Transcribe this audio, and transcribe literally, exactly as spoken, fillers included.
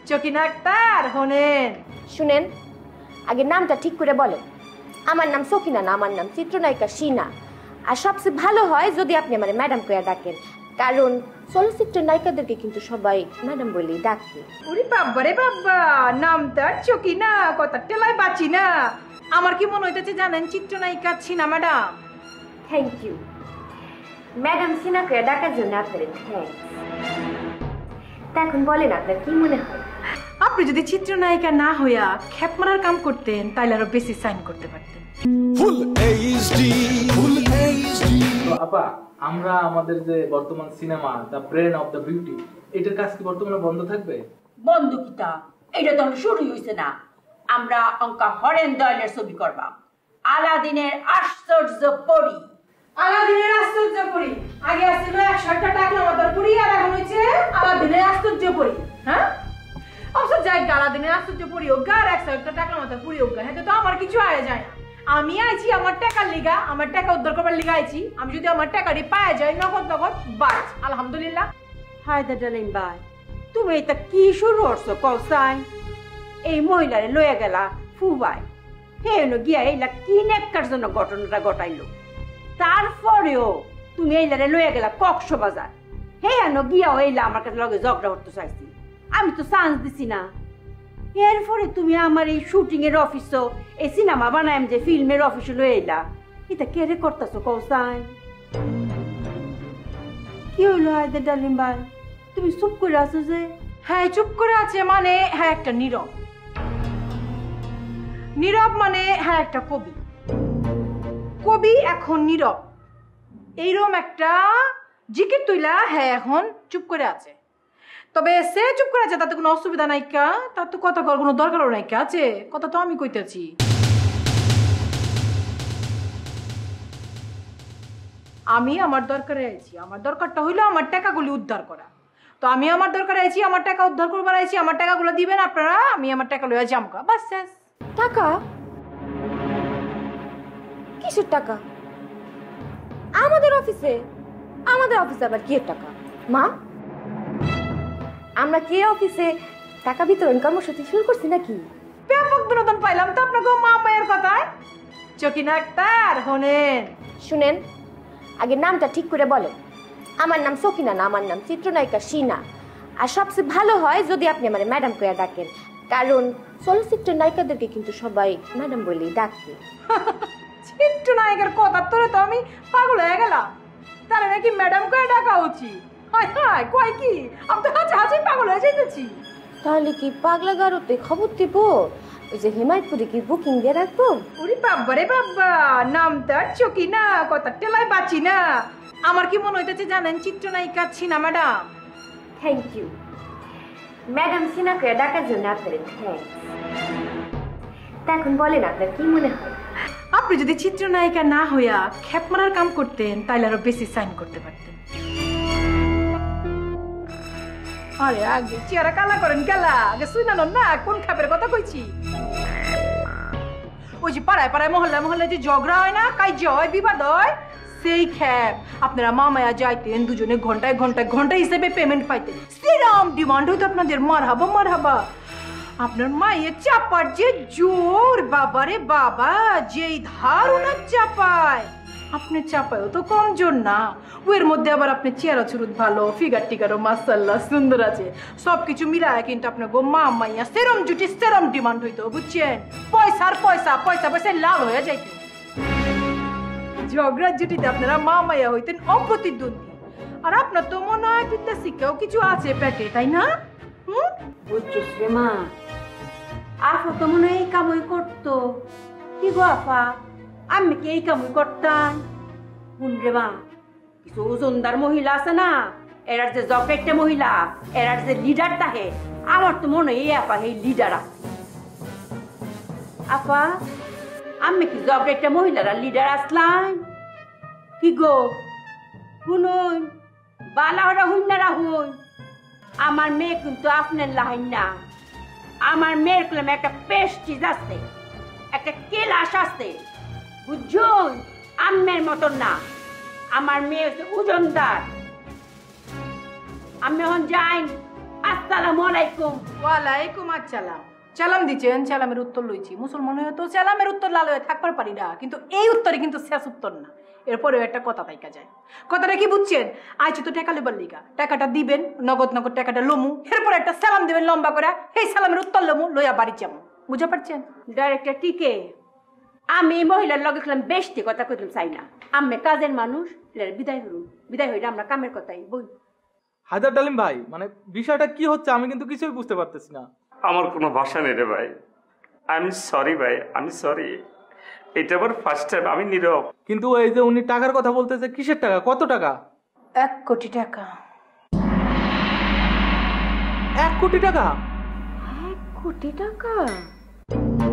চকিনা আক্তার হনেন শুনেন, আগে নামটা ঠিক করে বলেন। আমার নাম সকিনা না, আমার নাম চিত্রনায়িকা শিনা। আর সবচেয়ে ভালো হয় যদি আপনি আমার ম্যাডাম কইয়া ডাকেন, কারণ চলচ্চিত্র নায়িকাদেরকে কিন্তু সবাই ম্যাডাম বলেই ডাকে। ওরে বাবা রে বাবা, নামটা চকিনা, কথা টেলায় বাঁচি না। আমার কি মনে হইতেছে জানেন, চিত্রনায়িকা Sheena madam. Thank you madam, Sheena কইয়া ডাকার জন্য আপনার থ্যাংকস। তা এখন বলেন আপনার কি মনে হয়? আপনি যদি চিত্রনায়িকা না হইয়া খ্যাপ মারার কাম করতেন তাহলে আরো বেশি সাইন করতে পারতেন। Full HD full HD. তো আপা, আমরা আমাদের যে বর্তমান cinema the brain of the beauty, এটার কাজ কি বর্তমানে বন্ধ থাকবে? বন্ধ কিতা, এটা তো শুরু হইছে না। আমরা অঙ্কা হরেন দয়ালের ছবি করবা, আলাদিনের আশ্চর্য পরী। আলাদিনের আশ্চর্য পরী আগে আসছিল একশোটা টাকা আমাদের পরী, আর এখন হইছে আলাদিনের আশ্চর্য পরী। হ্যাঁ অবশ্য যাই আলাদিনের আশ্চর্য পরী হোক আর একশো একটা টাকা আমাদের পরী হোক, হ্যাঁ তো আমার কিছু আয় যায় না। আমি আইছি আমার টাকার লিগা, আমার টাকা উদ্ধার করবার লিগা আইছি। আমি যদি আমার টাকাটি পাওয়া যায় নগদ নগদ বাস আলহামদুলিল্লাহ। হায় দা ডালিম ভাই, তুমি এটা কি শুরু করছো কলসাই? এই মহিলারে লইয়া গেলা ফুবাই, হেন গিয়া এইলা কি নেককার জন্য ঘটনাটা ঘটাইলো। তারপরেও তুমি এইলারে লইয়া গেলা কক্সবাজার, হেন গিয়া এইলা আমার কাছে লগে ঝগড়া করতে চাইছি। আমি তো চান্স দিছি না। এরপরে তুমি আমার এই শুটিং এর অফিস, এই সিনেমা বানাইম যে ফিল্মের অফিসে লই এলা, এটা কেড়ে করতেছো কৌসাই? কি হইলো হায়দার ডালিম ভাই, তুমি চুপ করে আছো যে? হ্যাঁ চুপ করে আছে মানে হ্যাঁ একটা নীরব। নীরব মানে হ্যাঁ একটা কবি। কবি এখন নীরব, এইরকম একটা জিকির তুইলা হ্যাঁ এখন চুপ করে আছে। তবে সে চুপ করে আছে তাতে কোনো অসুবিধা নাই, কা তার তো কথা করার কোনো দরকারও নাই, কা আছে কথা তো আমি কইতেছি। আমি আমার দরকারে আইছি, আমার দরকারটা হইলো আমার টাকাগুলি উদ্ধার করা। তো আমি আমার দরকারে আইছি, আমার টাকা উদ্ধার করবার আইছি, আমার টাকাগুলো দিবেন আপনারা, আমি আমার টাকা লইয়া জামকা, বাস শেষ। টাকা? কিসের টাকা? আমাদের অফিসে? আমাদের অফিসে আবার কি টাকা? মা, আমরা কে অফিসে টাকা বিতরণ কর্মসূচি শুরু করছি নাকি? ব্যাপক বিনোদন পাইলাম তো আপনাকে মা মায়ের কথায়। চকিনা আক্তার হনেন শুনেন, আগে নামটা ঠিক করে বলেন। আমার নাম সকিনা না, আমার নাম চিত্রনায়িকা শিনা। আর সবচেয়ে ভালো হয় যদি আপনি আমার ম্যাডাম কইয়া ডাকেন, কারণ চলচ্চিত্র নায়িকাদেরকে কিন্তু সবাই ম্যাডাম বলেই ডাকে। চিত্রনায়িকার কথা তোরে তো আমি পাগল হয়ে গেলাম, তাহলে নাকি ম্যাডাম কইয়া ডাকা উচিত? হায় হায় কয় কি, আমি তো হাঁচি হাঁচি পাগল হয়ে যাইতেছি। তাহলে কি পাগলা গারোতে খবর দিব? ওই যে হেমায়তপুরে কি বুকিং দিয়ে রাখবো? ওরে বাবা রে বাবা, নামটা চকিনা, কথা টেলায় বাঁচি না। আমার কি মনে হইতেছে জানেন, চিত্রনায়িকা Sheena madam. Thank you madam, Sheena কইয়া ডাকার জন্য আপনার থ্যাংকস। তা এখন বলেন আপনার কি মনে হয়? আপনি যদি চিত্রনায়িকা না হইয়া খ্যাপ মারার কাম করতেন তাহলে আরো বেশি সাইন করতে পারতেন। আরে আগে চেহারা কালা করেন কালা, আগে শুনানো না কোন খ্যাপের কথা কইছি। ওই যে পাড়ায় পাড়ায় মহল্লায় মহল্লায় যে ঝগড়া হয় না, কাইজ হয়, বিবাদ হয়, সেই খ্যাপ। আপনারা মামায়া যাইতেন দুজনে ঘন্টায় ঘন্টায় ঘন্টা হিসেবে পেমেন্ট পাইতেন, সেরম ডিমান্ড হইতো আপনাদের। মার হাবা মার হাবা। আপনার মায়ের চাপার যে জোর, বাবারে বাবা, যেই ধার ওনার চাপায়, আপনি চাপায়ও তো কম জোর না। ওর মধ্যে আবার আপনি চেহারা চুরুত ভালো, ফিগার টিগারও মাশাআল্লাহ সুন্দর আছে, সবকিছু মিলায় কিন্তু আপনার গো মা মাইয়া সেরম জুটি সেরম ডিমান্ড হইতো, বুঝছেন? পয়সার পয়সা পয়সা পয়সা লাল হয়ে যাইত। ঝগড়ার জুটিতে আপনারা মা মাইয়া হইতেন অপ্রতিদ্বন্দ্বী। আর আপনার তো মনে হয় বিদ্যা শিক্ষাও কিছু আছে পেটে, তাই না? হুম, বুঝছিস রে মা, আফা তো মনে হয় এই কামই করতো। কি গো আফা, আমি কি এই কামই করতাম? শুন রে মা, কিছু ওজনদার মহিলা আছে না, এরার যে জকেটটা মহিলা, এরার যে লিডার থাকে, আমার তো মনে হয় এই আপা এই লিডার আছে। আপা, আমি কি জকেটটা মহিলারা লিডার আসলাম? কি গো শুনুন, বালাহরা হইন না রাহুন, আমার মেয়ে কিন্তু আপনার লাইন না। আমার মেয়ের কলমে একটা পেস্টিজ আছে, একটা কেলাস আছে, বুঝুন? আম্মের মতন না, আমার মেয়ে হচ্ছে ওজনদার। আমি এখন যাই, আসসালামু আলাইকুম। ওয়ালাইকুম আসসালাম। চালাম দিচ্ছেন, চালামের উত্তর লইছি। মুসলমান হয়ে তো চালামের উত্তর লাল হয়ে থাকবার পারি না, কিন্তু এই উত্তরে কিন্তু শেষ উত্তর না। এরপরেও একটা কথা পাইকা যায়। কথাটা কি বুঝছেন? আইছি তো টাকা লেবার লিগা, টাকাটা দিবেন, নগদ নগদ টাকাটা লমু, এরপর একটা সালাম দিবেন লম্বা করে, এই সালামের উত্তর লমু, লইয়া বাড়ি যাবো। বুঝতে পারছেন? ডাইরেক্টর টিকে আমি এই মহিলার লগে গেলাম, বেশটি কথা কইলাম চাই না। আমি কাজের মানুষ, এর বিদায় হরুন। বিদায় হইলে আমরা কামের কথাই বই। হায়দার ডালিম ভাই, মানে বিষয়টা কি হচ্ছে আমি কিন্তু কিছুই বুঝতে পারতেছি না। আমার কোনো ভাষা নেই রে ভাই। আই এম সরি ভাই, আমি সরি। এটা আমার ফার্স্ট টাইম, আমি নীরব। কিন্তু এই যে উনি টাকার কথা বলতেছে, কিসের টাকা? কত টাকা? এক কোটি টাকা। এক কোটি টাকা? এক কোটি টাকা?